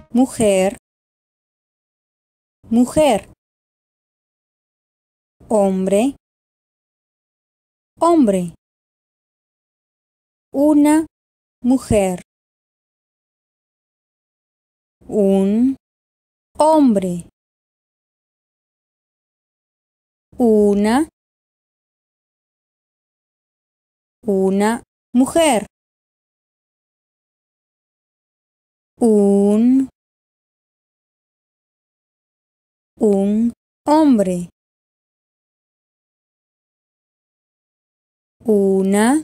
mujer, mujer. Hombre, hombre. Una mujer. Un hombre. Una mujer. Un hombre. Una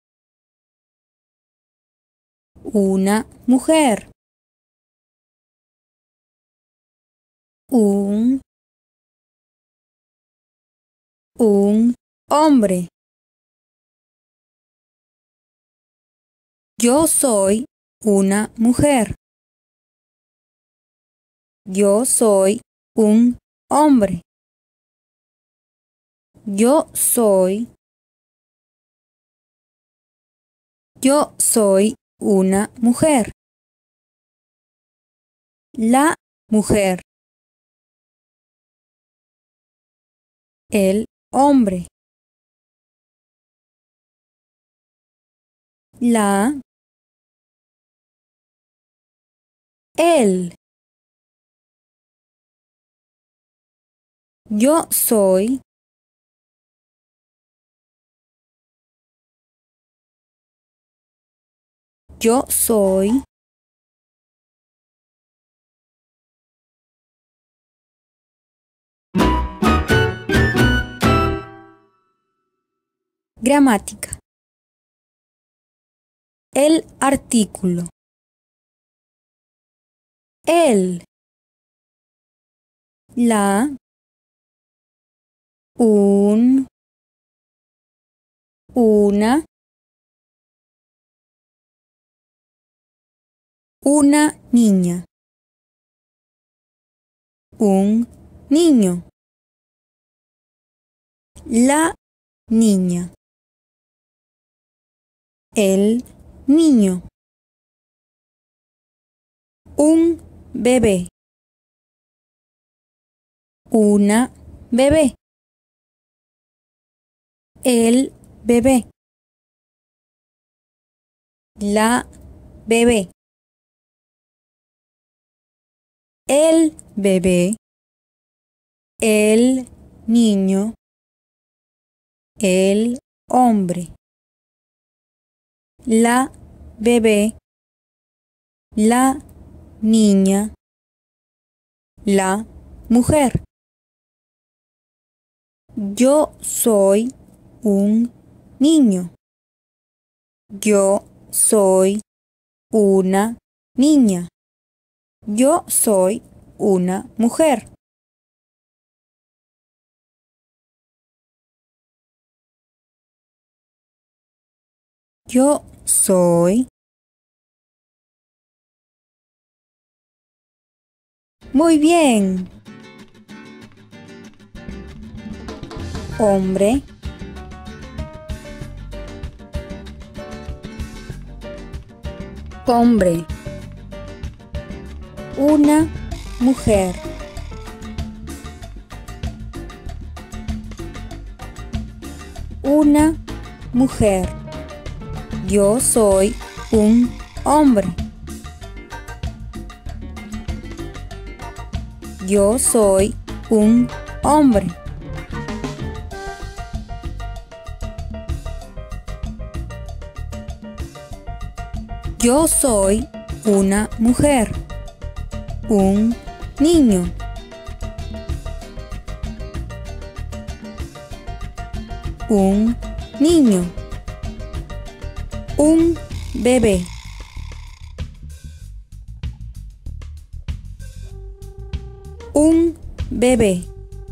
mujer. Un hombre. Yo soy una mujer. Yo soy un hombre. Yo soy una mujer. La mujer. El hombre. Él. Yo soy gramática. El artículo. El. La. Un. Una. Una niña. Un niño. La niña. El niño. Un bebé. Una bebé. El bebé. La bebé. El bebé. El niño. El hombre. La bebé. La niña. La mujer. Yo soy un niño. Yo soy una niña. Yo soy una mujer. Yo soy. Muy bien. Hombre. Hombre. Una mujer. Una mujer. Yo soy un hombre. Yo soy un hombre. Yo soy una mujer. Un niño. Un niño. Un bebé. Un bebé.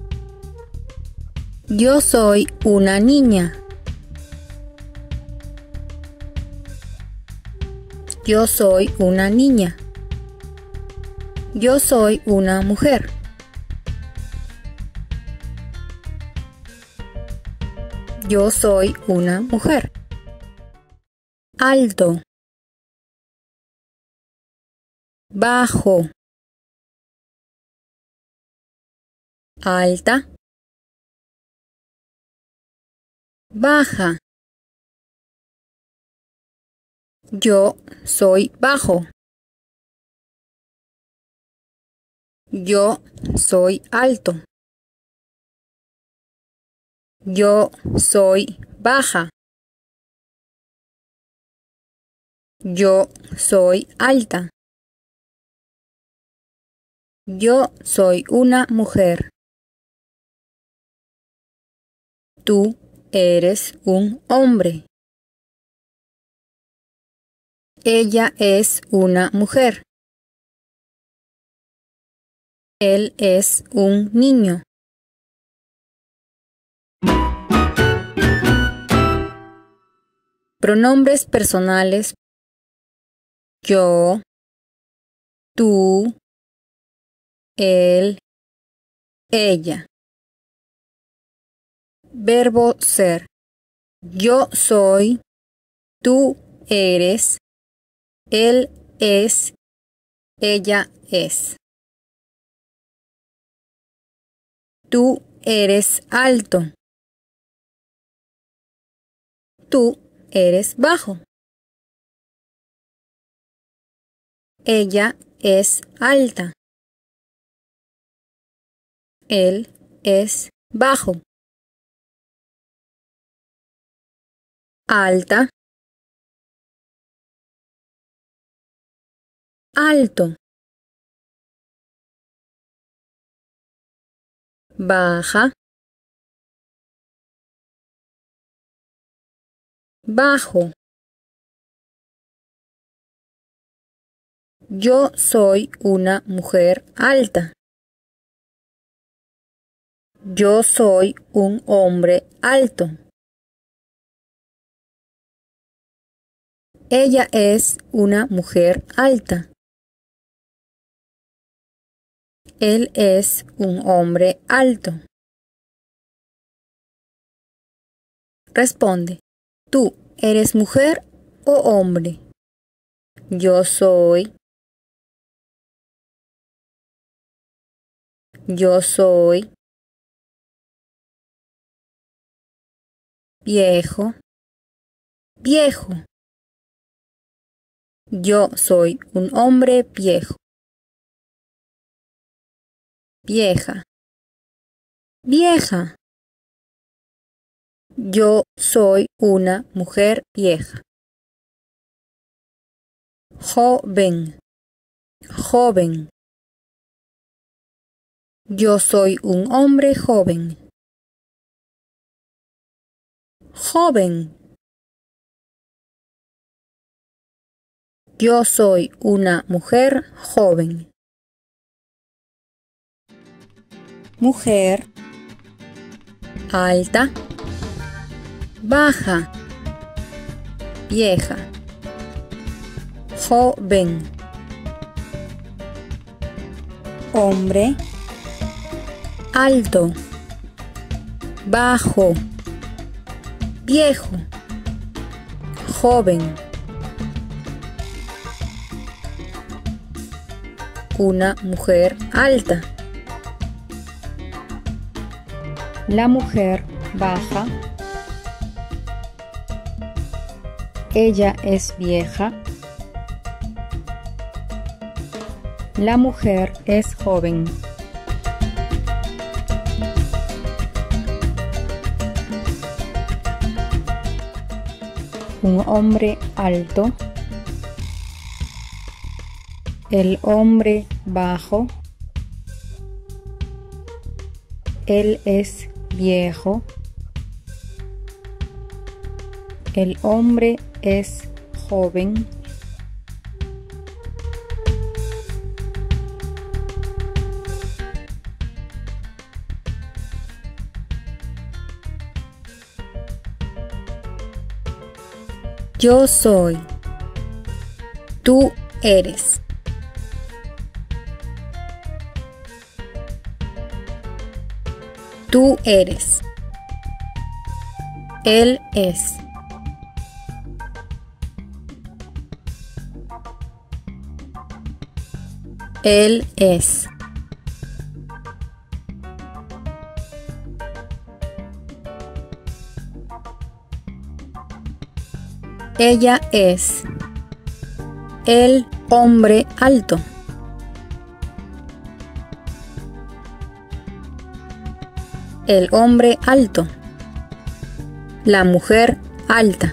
Yo soy una niña. Yo soy una niña. Yo soy una mujer. Yo soy una mujer. Alto. Bajo. alta, baja. Yo soy bajo. Yo soy alto. Yo soy baja. Yo soy alta. Yo soy una mujer. Tú eres un hombre. Ella es una mujer. Él es un niño. Pronombres personales: yo, tú, él, ella. Verbo ser: yo soy, tú eres, él es, ella es. Tú eres alto. Tú eres bajo. Ella es alta. Él es bajo. Alta, alto. Baja, bajo. Yo soy una mujer alta. Yo soy un hombre alto. Ella es una mujer alta. Él es un hombre alto. Responde: ¿tú eres mujer o hombre? Yo soy. Yo soy. Viejo. Viejo. Yo soy un hombre viejo. Vieja. Vieja. Yo soy una mujer vieja. Joven. Joven. Yo soy un hombre joven. Joven. Yo soy una mujer joven. Mujer. Alta. Baja. Vieja. Joven. Hombre. Alto. Bajo. Viejo. Joven. Una mujer alta. La mujer baja. Ella es vieja. La mujer es joven. Un hombre alto. El hombre bajo. Él es viejo. El hombre es joven. Yo soy. Tú eres. Tú eres. Él es. Él es. Ella es el hombre alto. El hombre alto. La mujer alta.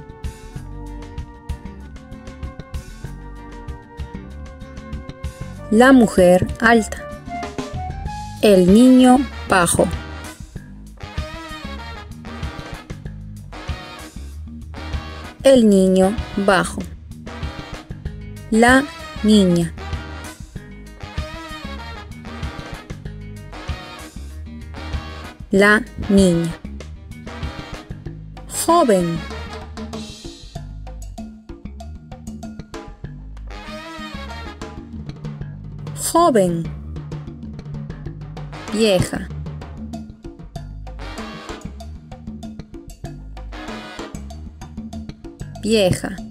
La mujer alta. El niño bajo. El niño bajo. La niña. La niña. Joven. Joven. Vieja. Vieja.